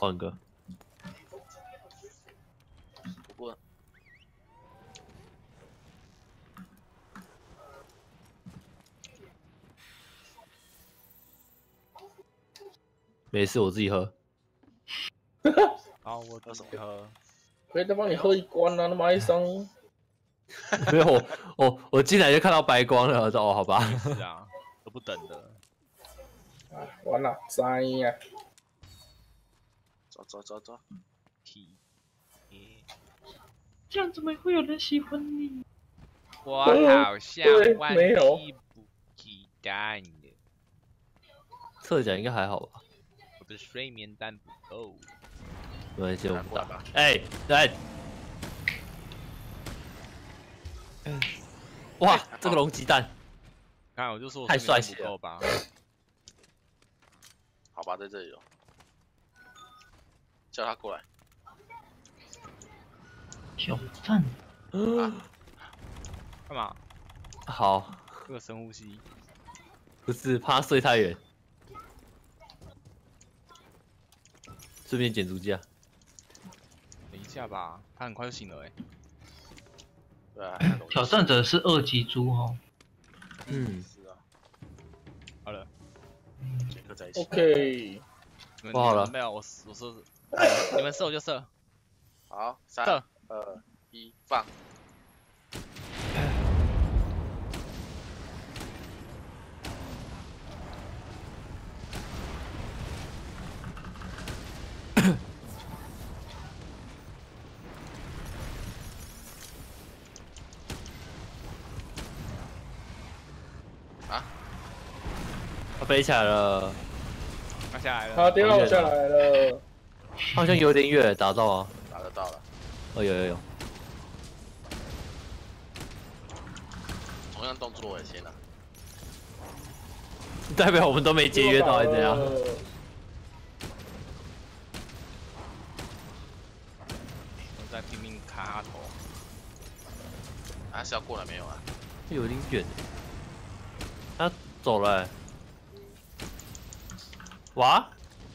换个。 不过没事，我自己喝。 好，我喝什么喝？ 可以再帮你喝一罐啊，那么哀伤。 没有，我进来就看到白光了，我说哦，好吧。 是啊，都不等的。 啊，完了，灾呀！ 走， 这样怎么会有人喜欢你？ 我好像忘没有记不记单了， 侧脚应该还好吧？ 我的睡眠单不够。 没关系，我们打过来吧。 哎，来！哇，这个龙鸡蛋看，我就说我太睡眠帅气了单不够吧。 好吧，在这里哦。叫他过来。 挑战， 干嘛？ 好， 这个深呼吸。 不是怕他睡太远，顺便捡足架。 等一下吧，他很快就醒了哎。 对啊， 挑战者是2级猪哦。 嗯， 是啊， 好了， 杰克在一起。 OK， 你们不好了没有，我说，你们射我就射。 好， 射 3、2、1，放。 他飞起来了， 他下来了。 他掉下来了。 好像有点远，打到啊。 打得到了， 哦，有， 同样动作哎，天哪！ 代表我们都没节约到，还是怎样？ 我在拼命卡他头。 他是要过来没有啊？ 有点远，他走了欸。哇，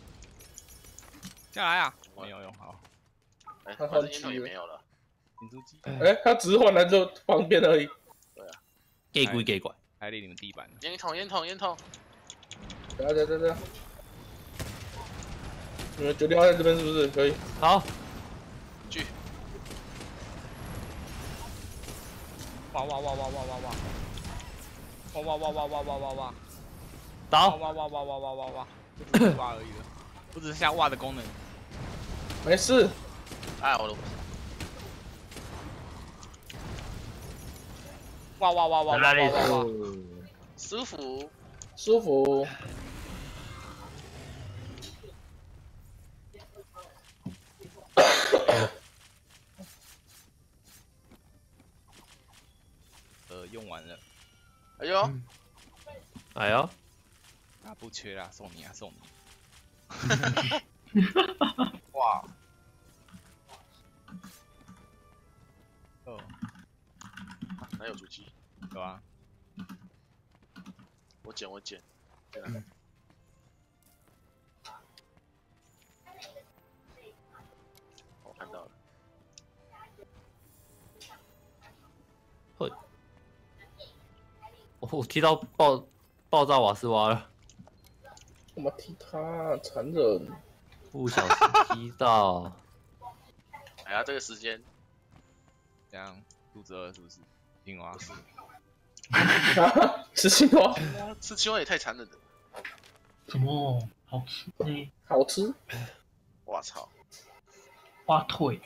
下来啊！没有用，好。 哎， 他反正烟筒也没有了。 引出机， 哎，他只是换来之后方便而已。 给鬼给拐， 还立你们地板呢。 烟筒。 等下，你们决定要在这边是不是？可以。 好， 去。 哇！ 倒， 哇！就只是挖而已了，我只是下挖的功能。 没事。 哎，我的哇！ 舒服。 舒服。 用完了。 哎呦， 哎呦， 啊，不缺啦，送你。 哇！ 哦， 哪有主机？ 有啊。 我捡。在哪？我看到了。 会，我踢到爆炸瓦斯蛙了， 我们踢他，残忍。 不小心踢到。 哎呀，这个时间这样肚子饿是不是？青蛙是。 吃青蛙， 吃青蛙也太残忍了。 怎么好吃呢？ 好吃。 我操！ 花腿，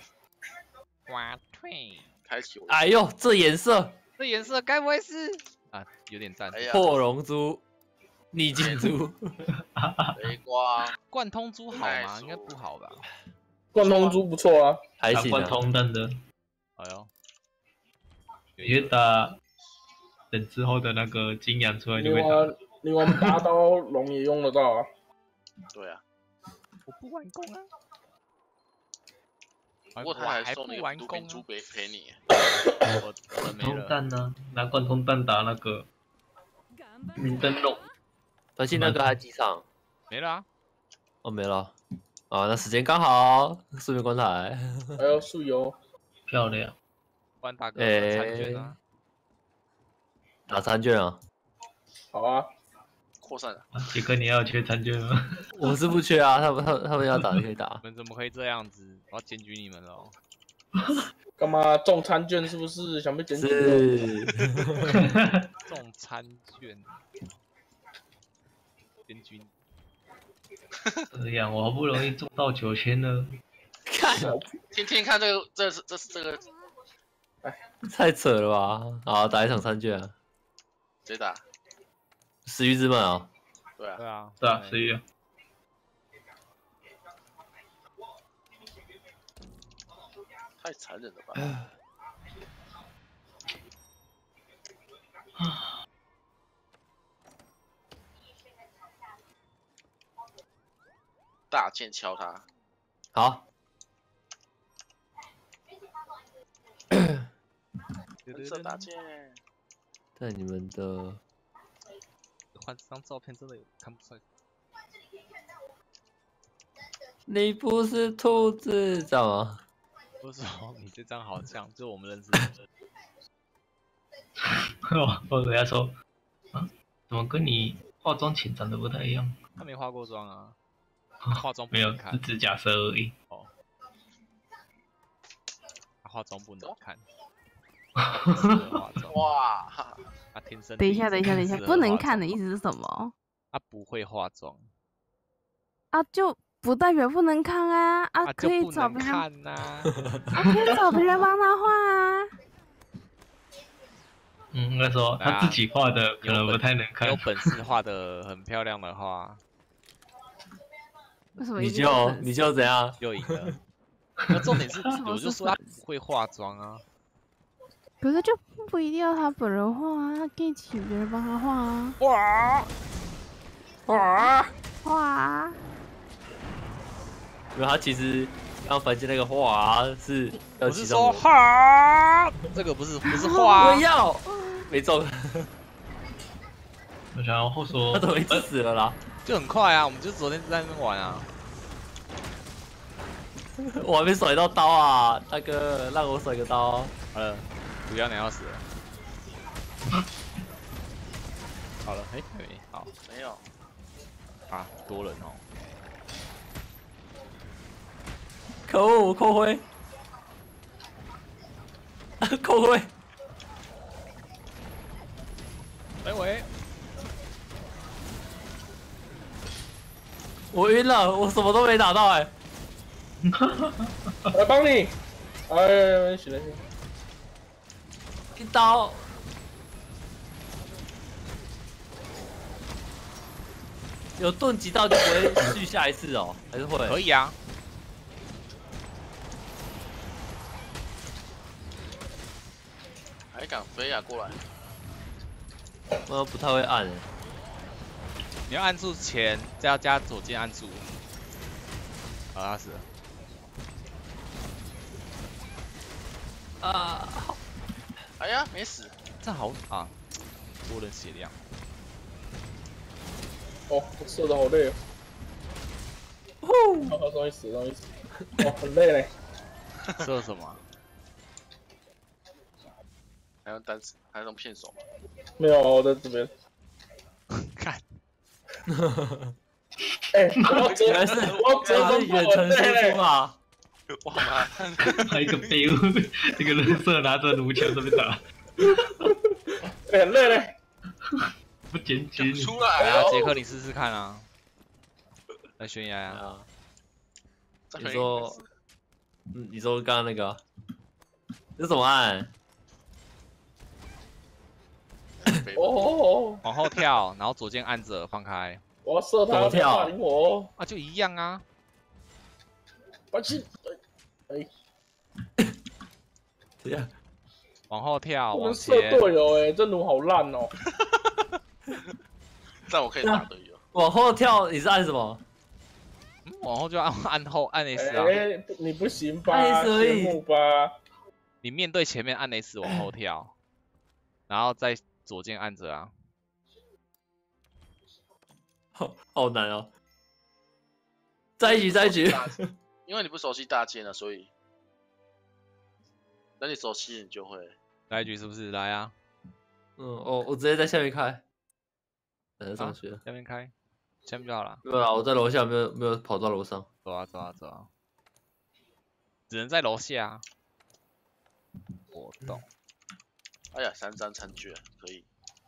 开启我。 哎呦，这颜色， 这颜色该不会是啊？有点赞。 哎呀， 破龙珠、逆境珠， 雷光。 贯通珠好吗？应该不好吧？ 贯通珠不错啊。 还行贯啊。 通弹的， 哎呦， 你就打等之后的那个金阳出来就会打。 另外拔刀龙也用得到啊。 对啊， 我不完工啊。 不过他还送不那个毒完工啊。 品珠陪你。 我的没通了。 弹呢？拿贯通弹打那个明灯笼。 而且那个还机场， 没了啊。 哦没了， 啊，那时间刚好，顺便观台。 还有素油， 漂亮。 不然打个餐券啊。 打餐券啊？ 好啊， 扩散了， 杰克，你要缺餐券吗？ 我是不缺啊，他们要打就可以打。 你们怎么可以这样子？我要检举你们了哦。 干嘛中餐券是不是想被检举？ 是， 中餐券，检举你。 这样，我好不容易中到9000了。 看听听看这个太扯了吧！好，打一场餐券啊， 谁打？ 食欲之门啊。 对啊， 对啊， 对啊，11月。 太残忍了吧！大剑敲他， 好， 蓝色大剑， 在你们的换这张照片真的有看不出来。 你不是兔子，知道吗？ 为什么你这张好像就我们认识的人？ 我人家说，啊，怎么跟你化妆前长得不太一样？ 他没化过妆啊，化妆不没有， 能看是指甲色而已。 哦。他化妆不能看，化妆哇， 他天生。 等一下，不能看的意思。 思是什么？ 他不会化妆， 啊，就不代表不能看啊！啊， 就可以不能找别人， 看呐。 可以找别人帮他画啊。 应该说他自己画的可能不太能看有。本事画的很漂亮的话， 为什么你一定要粉丝就怎样？ 就赢了。那重点是， 什么我就是说他不会化妆啊。 可是就不一定要他本人画啊，他可以请别人帮他画啊。画啊！ 没有，他其实刚房间那个画是要我是说其中的哈，这个不是画我。要没中， 我想要后说他，怎么一直死了啦？ 就很快啊，我们就昨天在那边玩啊。 我还没甩到刀啊，大哥，让我甩个刀。 好了，不要你要死了。好了，哎，没好没有， 啊，多人哦。 可恶，我扣灰，扣灰， 喂， 我晕了，我什么都没打到哎、 我来帮你。哎，行了行了， 一刀。有盾击到就不会续下一次哦，还是会？ 可以啊。 还敢飞啊？过来！ 不太会按、欸。 你要按住前，再要加左键按住。好，他死了。 啊， 哎呀，没死。 这好啊，多人血量。 哦，我射的好累哦。哦，终于死，终于死。哦，很累嘞。 射什么啊？ 还用单手，还用骗手吗？ 没有，我在这边。 看， 哎，我要折， 原来是我要折中远程输出啊！ 哇妈！ 还有一个废物，这个人色拿着弩枪这边打， 哎，很累嘞。 不检举你。 出来啊， 来哦！ 杰克，你试试看啊。来悬崖啊！ 啊， 这回你说，你说刚刚那个，这怎么按？ 哦， 往后跳，然后左键按着放开。 我要射他， 怎么跳霸凌我。 啊，就一样啊。 把气，哎， 这样往后跳，往不能射前。 队友哎，这弩好烂哦。 这样我可以打队友。 往后跳，你是按什么？ 往后就按后按 S 啊。 哎，你不行吧？ 哎所以羡慕吧？ 你面对前面按 S 往后跳，然后再左键按着啊。 好难哦。 在一起在一起。 因为你不熟悉大剑啊，所以等你熟悉你就会。 来一局是不是？来啊， 我直接在下面开，等着上去了。 下面开，下面就好了。 没有啦，我在楼下，没有跑到楼上。 走啊走啊走啊，只能在楼下啊。我懂。 哎呀，3张残卷可以。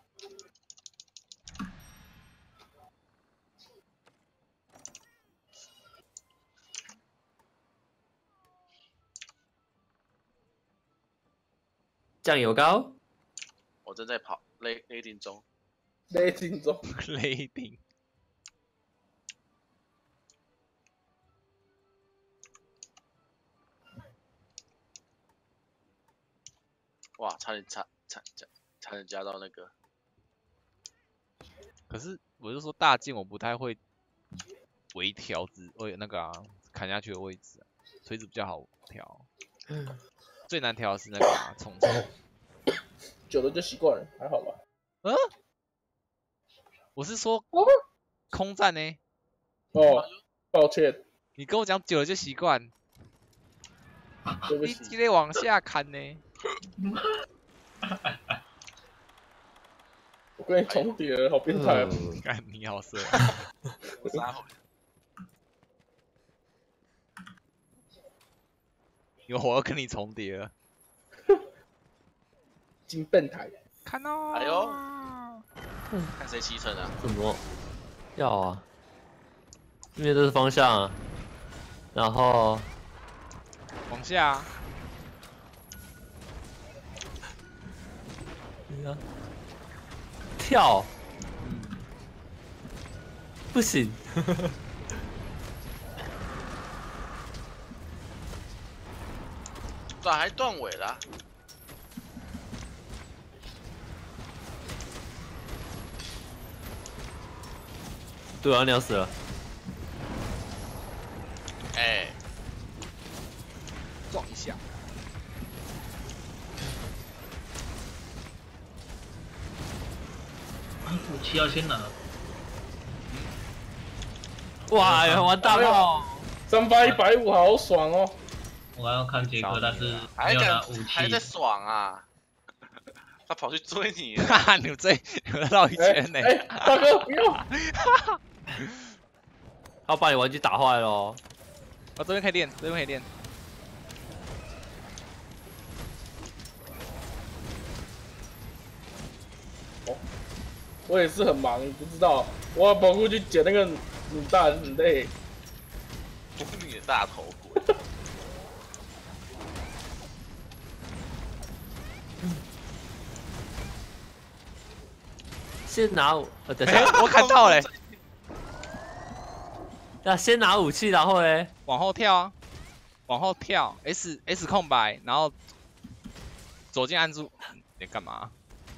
酱油膏， 我正在跑雷霆中， 雷霆中， 雷霆。 哇，差点加到那个。 可是我就说大剑我不太会微调那个砍下去的位置，锤子比较好调。最难调的是那个冲刺。 久了就习惯了，还好吧？ 我是说空战呢。 哦，抱歉， 你跟我讲久了就习惯，你对不起。 直接往下砍呢。 我跟你重叠了，好变态啊！ 干你好色。 我杀回。 有我要跟你重叠了。 金变态。 看哦。 哎呦，看谁7成啊？ 什么？要啊，因为这是方向啊，然后往下啊。 跳，不行。 咋还断尾了？ 对啊，你要死了。 哎， 撞一下。 武器要先拿。 哇，完蛋了 ！3发150，好爽哦！ 我还要看杰克，但是还没有拿敢武器。 还在爽啊！他跑去追你了。 哈哈，你们绕一圈呢。 大哥不要！ 他把你玩具打坏了哦。 这边可以练，这边可以练。 我也是很忙，你不知道，我要跑过去捡那个卤蛋，很累。 你的大头鬼！ 先拿等下， 我看到嘞。 要先拿武器，然后嘞， 往后跳啊，往后跳 ，S 空白，然后左键按住，你干嘛？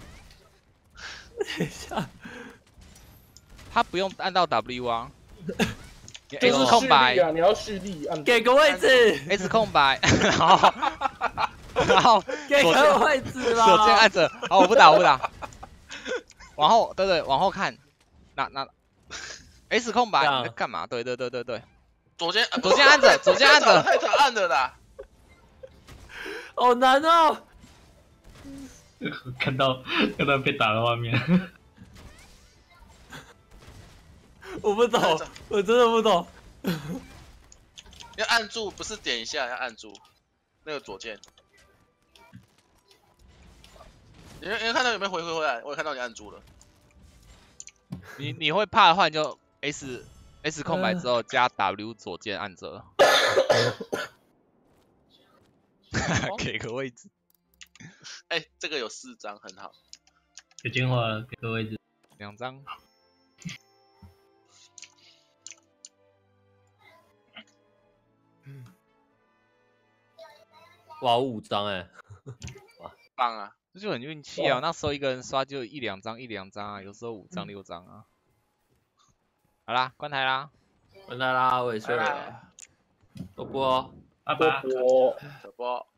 等一下， 他不用按到 W 啊。 就是 S 空白蓄力啊，你要蓄力按。 给个位置， ，S 空白，然后给个位置啦。 左键按着，好，我不打，往后，对，往后看，那 S 空白，你在干嘛？对， 左键按着， 太早按了啦！ 好难哦。 看到被打的画面。 我不懂，我真的不懂。 要按住，不是点一下，要按住那个左键。你看到有没有回来？我有看到你按住了。 你会怕的话，你就 S 空白之后加 W 左键按着，给个位置。 哎，这个有4张，很好。 有精华，给个位置。 2张。 哇，5张哎， 棒啊！ 这就很运气啊，那时候一个人刷就1、2张啊，有时候5张、6张啊。好啦，关台啦。 关台啦，我也睡了。波波， 爸爸。 小波。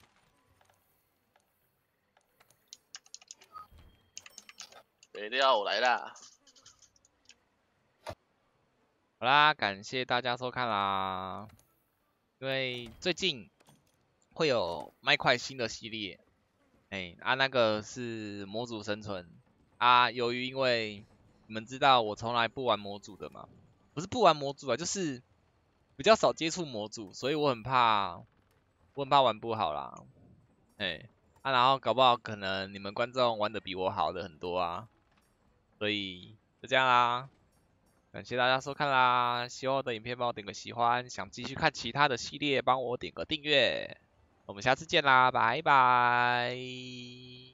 北料来啦！ 好啦，感谢大家收看啦。因为最近会有麦块新的系列，那个是模组生存啊。由于因为你们知道我从来不玩模组的嘛，不是不玩模组啊，就是比较少接触模组，所以我很怕玩不好啦。然后搞不好可能你们观众玩的比我好的很多啊，所以就这样啦。感谢大家收看啦！喜欢我的影片帮我点个喜欢，想继续看其他的系列帮我点个订阅。我们下次见啦，拜拜！你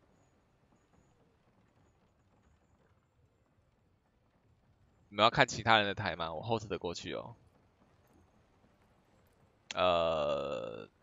们要看其他人的台吗？我 host 的过去哦。